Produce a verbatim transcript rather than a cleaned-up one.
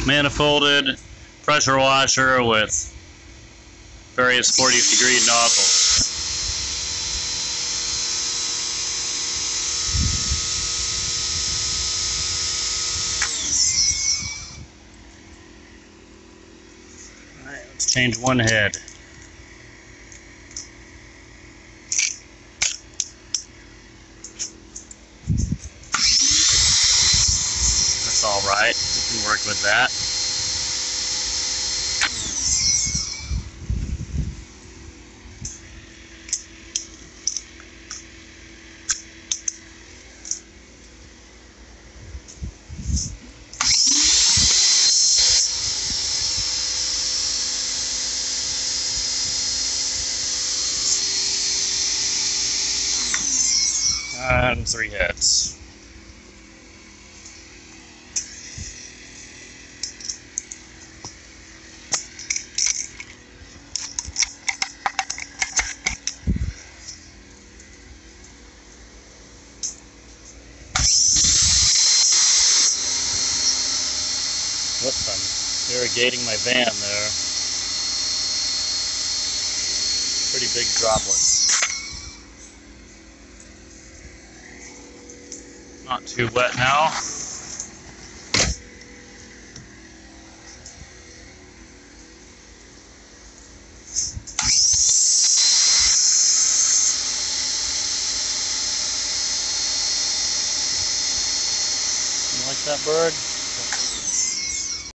manifolded pressure washer with various forty degree nozzles. Alright, let's change one head. That's alright, we can work with that. And three heads. Whoops, I'm irrigating my van there. Pretty big droplets. Not too wet now. You like that bird?